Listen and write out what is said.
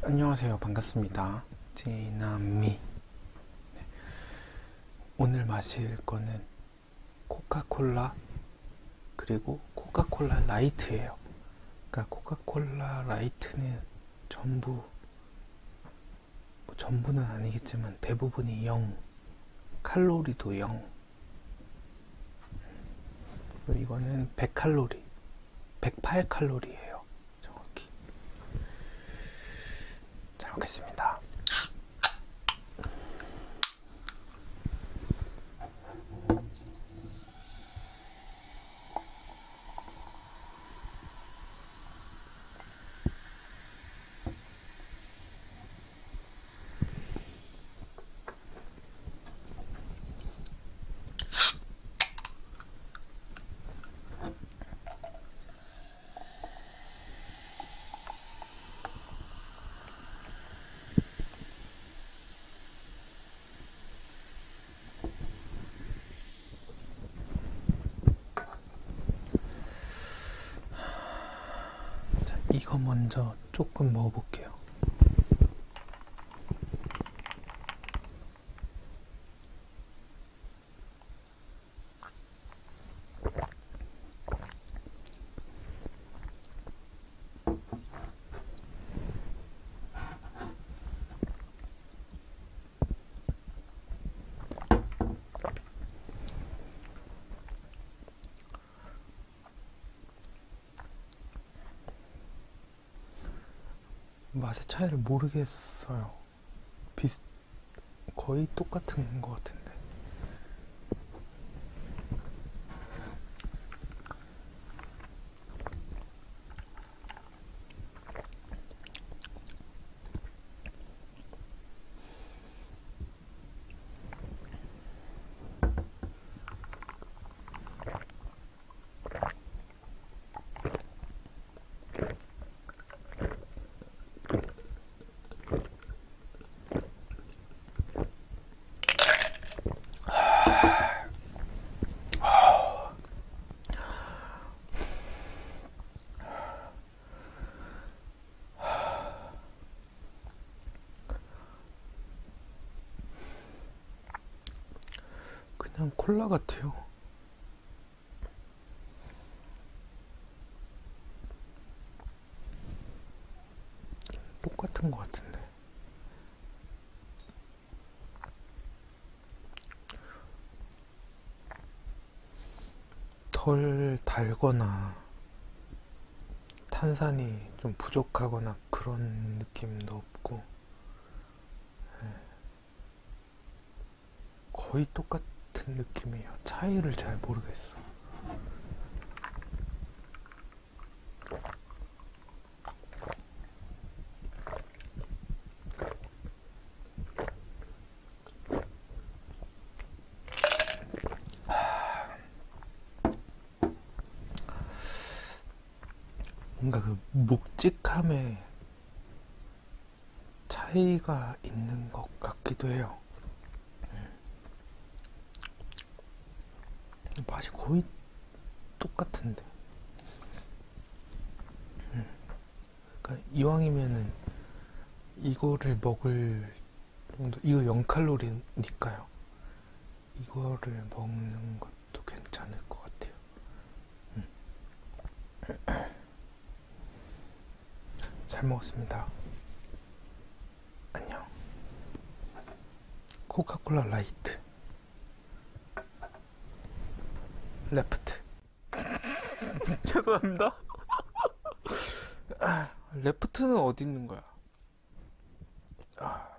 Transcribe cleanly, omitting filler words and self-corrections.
안녕하세요. 반갑습니다. 제이나미. 오늘 마실 거는 코카콜라 그리고 코카콜라 라이트예요. 그러니까 코카콜라 라이트는 전부는 아니겠지만 대부분이 0, 칼로리도 0. 그리고 이거는 100칼로리, 108칼로리예요. 정확히. 잘 먹겠습니다. 자, 이거 먼저 조금 먹어볼게요. 맛의 차이를 모르겠어요. 거의 똑같은 것 같은데. 그냥 콜라 같아요. 똑같은 것 같은데. 덜 달거나 탄산이 좀 부족하거나 그런 느낌도 없고, 거의 똑같은 느낌이에요. 차이를 잘 모르겠어. 뭔가 그 묵직함에 차이가 있는 것 같기도 해요. 맛이 거의 똑같은데. 그러니까 이왕이면은 이거를 먹을 정도, 이거 0칼로리니까요. 이거를 먹는 것도 괜찮을 것 같아요. 잘 먹었습니다. 안녕. 코카콜라 라이트 레프트. 죄송합니다. 레프트는 어디 있는 거야?